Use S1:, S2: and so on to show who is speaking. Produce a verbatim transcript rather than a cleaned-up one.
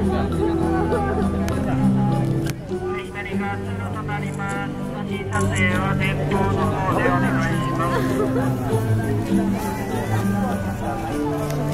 S1: 左が通路となります。写真撮影は前方の方でお願いします。